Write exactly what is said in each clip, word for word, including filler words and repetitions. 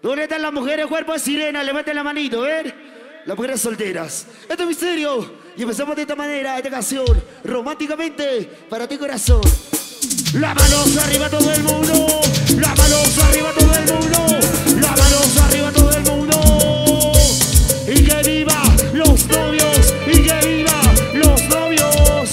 ¿Dónde están las mujeres? Cuerpo de sirena, levanten la manito, ¿ver? Las mujeres solteras. Esto es misterio. Y empezamos de esta manera, esta canción, románticamente, para ti corazón. La manos arriba todo el mundo. La manos arriba todo el mundo. La manos arriba todo el mundo. Y que viva los novios. Y que viva los novios.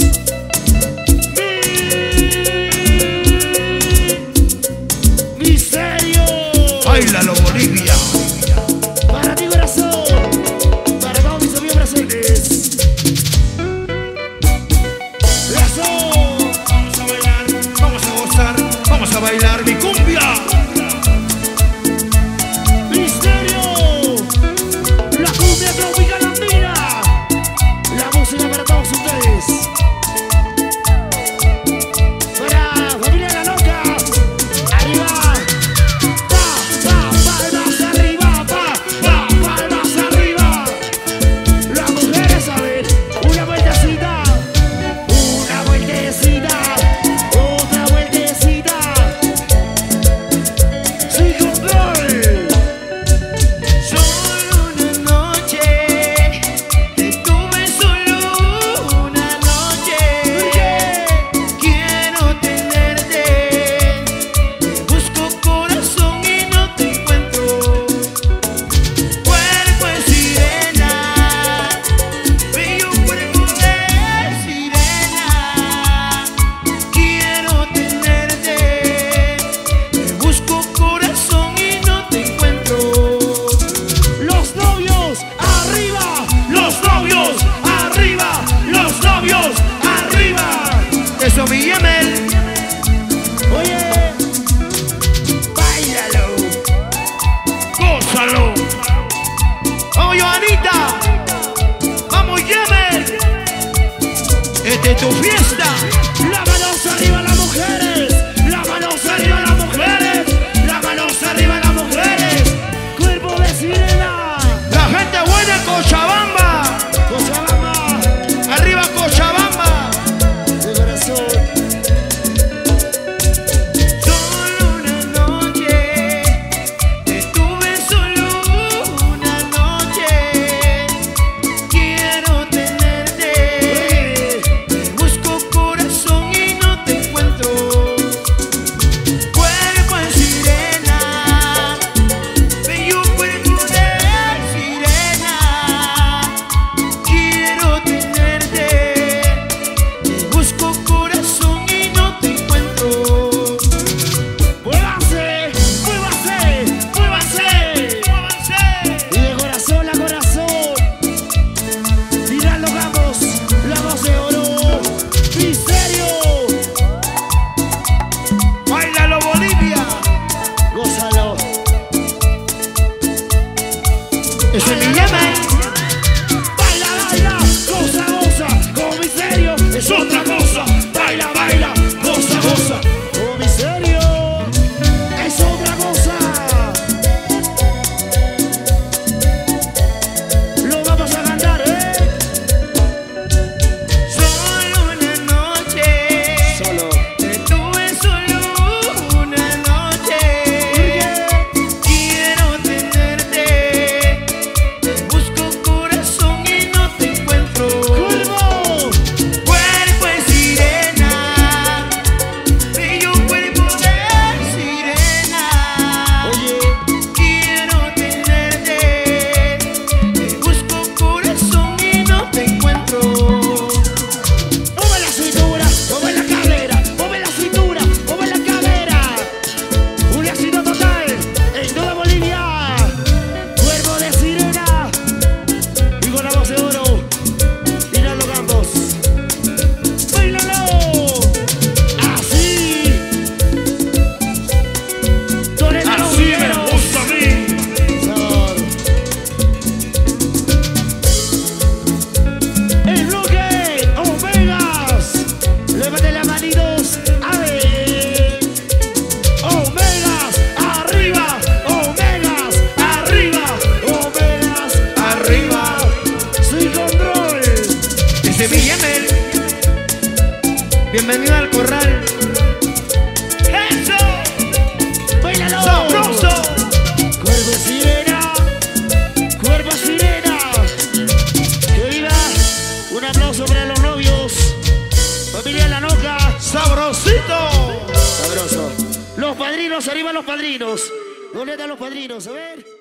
Mi misterio. Báilalo, Bolivia. Para ti corazón. Para todos mis amigos presentes. Razón. Vamos a bailar, vamos a gozar, vamos a bailar mi cumbia. Misterio. La cumbia tropical andina. La música para todos ustedes. Para familia La Loca. Arriba. Pa, pa, palmas arriba. Pa, pa, palmas arriba. Las mujeres a ver. Una vueltecita. Una vueltecita. Otra vueltecita. Sin control. Solo una noche, te tuve solo una noche. Quiero tenerte, te busco corazón y no te encuentro. Cuerpo de sirena, bello cuerpo de sirena. Quiero tenerte, te busco corazón y no te encuentro. Los novios arriba. Los novios, arriba, los novios, arriba. Eso, mi Yemel. Oye. Báilalo. Gózalo. Vamos, Johanita. Vamos, Yemel. Esta es tu fiesta. La manos arriba las mujeres. La manos arriba las mujeres. La manos arriba las mujeres. Cuerpo de sirena. La gente buena en Cochabamba. Cochabamba. Arriba, Cochabamba. De corazón. Solo una noche, te tuve solo una noche. Quiero tenerte, te busco corazón y no te encuentro. Cuerpo de sirena, bello cuerpo de sirena. Quiero tenerte, te busco corazón y no te encuentro. Muévase. Muévase. Muévase. Y de corazón a corazón. Tirando campos. La voz de oro. Misterio. Báilalo, Bolivia. Gózalo. Ese es mi Yemel. Baila, baila, goza, goza, con misterio es otra cosa. Baila, baila, goza, goza, con misterio es otra cosa. Lo vamos a cantar, ¿eh? Solo una noche, Solo. te tuve solo una noche. Quiero tenerte, Los padrinos, arriba los padrinos. ¿Dónde están los padrinos? A ver.